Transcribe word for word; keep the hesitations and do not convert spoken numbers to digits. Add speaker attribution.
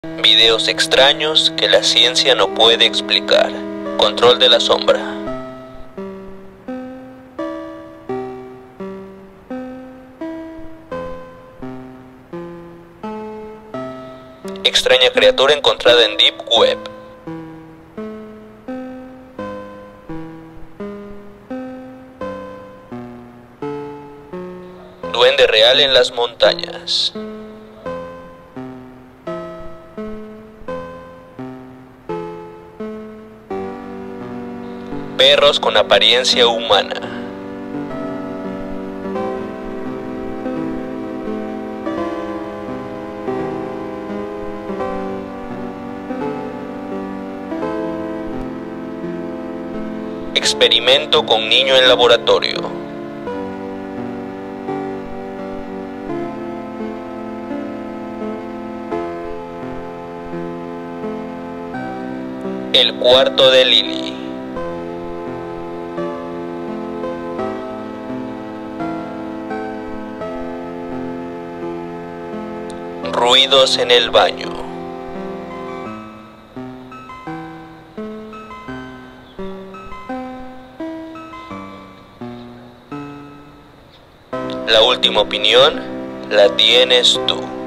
Speaker 1: Videos extraños que la ciencia no puede explicar. Control de la sombra. Extraña criatura encontrada en Deep Web. Duende real en las montañas. Perros con apariencia humana. Experimento con niño en laboratorio. El cuarto de Lily. Ruidos en el baño. La última opinión la tienes tú.